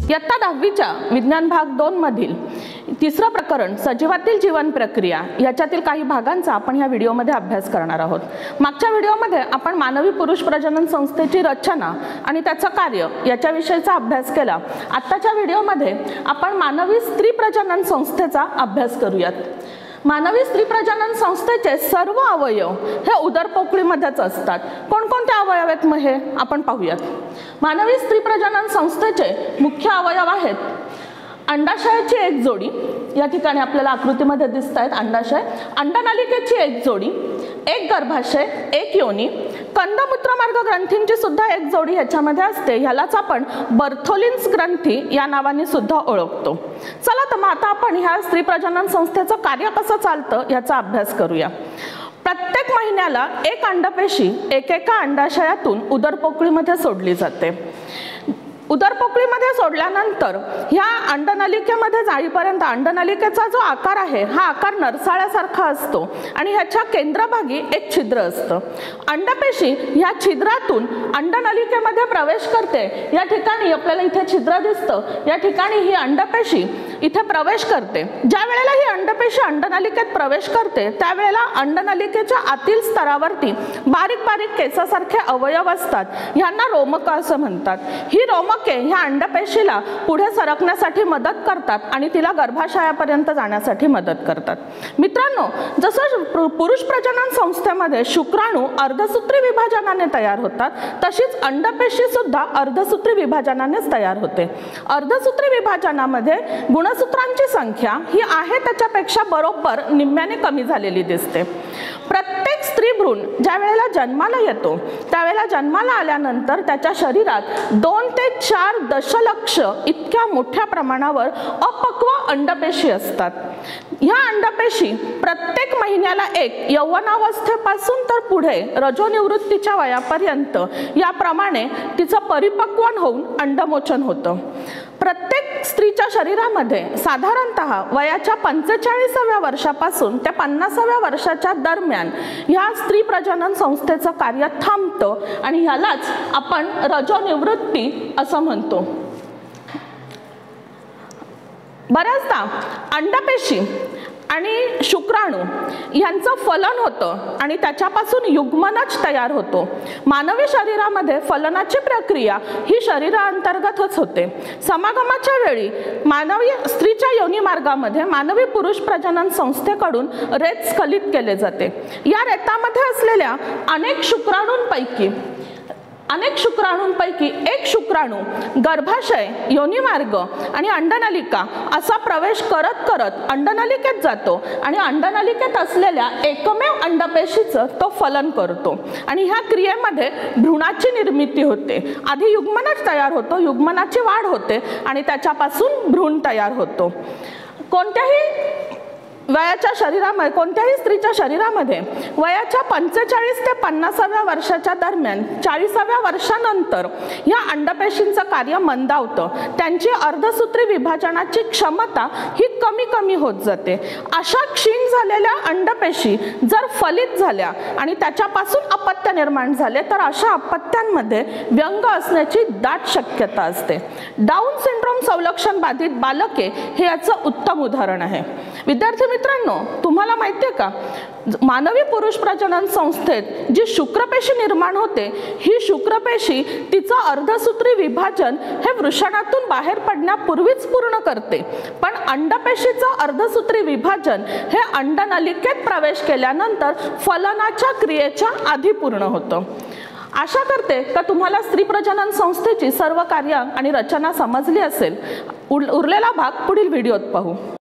इयत्ता 10वीच्या विज्ञान भाग 2 मधील तिसरं प्रकरण सजीवातील जीवन प्रक्रिया याच्यातील काही भागांचा आपण ह्या व्हिडिओमध्ये अभ्यास करणार आहोत। मागच्या व्हिडिओमध्ये आपण मानवी पुरुष प्रजनन संस्थेची रचना आणि त्याचं कार्य याच्याविषयीचा अभ्यास केला। आत्ताच्या व्हिडिओमध्ये आपण मानवी स्त्री प्रजनन संस्थेचा अभ्यास करूयात। मानवी स्त्री प्रजनन संस्थेचे सर्व अवयव हे उदरपोकळीमध्येच असतात। कोणकोणते अवयव आहेत मग हे आपण पाहूयात। मानवी स्त्री प्रजनन संस्थेचे मुख्य अवयव आहेत अंडाशयाची एक जोडी, या ठिकाणी आपल्याला आकृतीमध्ये दिसत आहेत अंडाशय, अंडनलिकेची एक जोडी, एक गर्भाशय, एक योनी, कंदमूत्रमार्ग ग्रंथींची सुद्धा एक जोडी ह्याच्यामध्ये असते। ह्यालाच आपण बर्थोलिन्स ग्रंथी या नावाने सुद्धा ओळखतो। चला तर मग आता आपण ह्या स्त्री प्रजनन संस्थेचं कार्य कसं चालतं याचा अभ्यास करूया। प्रत्येक महिन्याला एक अंडपेशी एकेका अंडाशयातून उदरपोकळीमध्ये सोडली जाते। उदरपोकळीमध्ये सोडल्यानंतर ह्या अंडनलिकेमध्ये जाईपर्यंत अंडनलिकेचा जो आकार आहे हा आकार नरसाळ्यासारखा असतो आणि ह्याच्या केंद्रभागी एक छिद्र असतं। अंडपेशी ह्या छिद्रातून अंडनलिकेमध्ये प्रवेश करते। या ठिकाणी आपल्याला इथे छिद्र दिसतं, या ठिकाणी ही अंडपेशी इथे प्रवेश करते। ज्या वेळेला ही अंडपेशी अंडनलिकेत प्रवेश करते त्यावेळेला अंडनलिकेच्या आतील स्तरावरती बारीक बारीक केसासारखे अवयव असतात, ह्यांना रोमक असं म्हणतात। ही रोमक ह्या अंडपेशीला पुढे सरकण्यासाठी मदत करतात आणि तिला गर्भाशयापर्यंत जाण्यासाठी मदत करतात। मित्रांनो, जसं पुरुष प्रजनन संस्थेमध्ये शुक्राणू अर्धसूत्री विभाजनाने तयार होतात, तशीच अंडपेशी सुद्धा अर्धसूत्री विभाजनानेच तयार होते। अर्धसूत्री विभाजनामध्ये गुणसूत्रांची संख्या ही आहे त्याच्यापेक्षा बरोबर निम्म्याने कमी झालेली दिसते। प्रत्येक स्त्री भ्रूण ज्या वेळेला जन्माला येतो त्यावेळेला जन्माला आल्यानंतर त्याच्या शरीरात 2 ते 4 दशलक्ष इतक्या मोठ्या प्रमाणावर अपक्व अंडपेशी असतात। ह्या अंडपेशी प्रत्येक महिन्याला एक यौवनावस्थेपासून तर पुढे रजोनिवृत्तीच्या वयापर्यंत याप्रमाणे तिचं परिपक्वन होऊन अंडमोचन होतं। प्रत्येक स्त्रीच्या शरीरामध्ये साधारणतः वयाच्या 45व्या वर्षापासून ते 50व्या वर्षाच्या दरम्यान ह्या स्त्री प्रजनन संस्थेचं कार्य थांबतं आणि ह्यालाच आपण रजोनिवृत्ती असं म्हणतो। बऱ्याचदा अंडपेशी आणि शुक्राणू यांचं फलन होतं आणि त्याच्यापासून युग्मनज तयार होतो। मानवी शरीरामध्ये फलनाची प्रक्रिया ही शरीरांतर्गतच होते। समागमाच्या वेळी मानवी स्त्रीच्या योनी मार्गामध्ये मानवी पुरुष प्रजनन संस्थेकडून रेत स्खलित केले जाते। या रेतामध्ये असलेल्या अनेक शुक्राणूंपैकी एक शुक्राणू गर्भाशय, योनिमार्ग आणि अंडनलिका असा प्रवेश करत करत अंडनलिकेत जातो आणि अंडनलिकेत असलेल्या एकमेव अंडपेशीचं तो फलन करतो आणि ह्या क्रियेमध्ये भ्रूणाची निर्मिती होते। आधी युग्मनज तयार होतो, युग्मनाची वाढ होते आणि त्याच्यापासून भ्रूण तयार होतो। कोणत्याही स्त्रीच्या शरीरामध्ये वयाच्या 45 ते 50व्या वर्षाच्या दरम्यान 40व्या वर्षानंतर या अंडपेशींचं कार्य मंदावतं। त्यांची अर्धसूत्री विभाजनाची क्षमता ही कमी होत जाते। अशा क्षीण झालेल्या अंडपेशी जर फलित झाल्या आणि त्याच्यापासून अपत्य निर्माण झाले तर अशा अपत्यांमध्ये व्यंग असण्याची दाट शक्यता असते। डाऊन सिंड्रोम संलक्षण बाधित बालके हे याचं उत्तम उदाहरण आहे। विद्यार्थी मित्रांनो, तुम्हाला माहिती आहे का, मानवी पुरुष प्रजनन संस्थेत जी शुक्रपेशी निर्माण होते ही शुक्रपेशी तिचं अर्धसूत्री विभाजन हे वृषणातून बाहेर पडण्यापूर्वीच पूर्ण करते, पण अंडपेशीचं अर्धसूत्री विभाजन हे अंडनलिकेत प्रवेश केल्यानंतर फलनाच्या क्रियेच्या आधी पूर्ण होतं। आशा करते का तुम्हाला स्त्री प्रजनन संस्थेची सर्व कार्य आणि रचना समजली असेल। उरलेला भाग पुढील व्हिडिओत पाहू।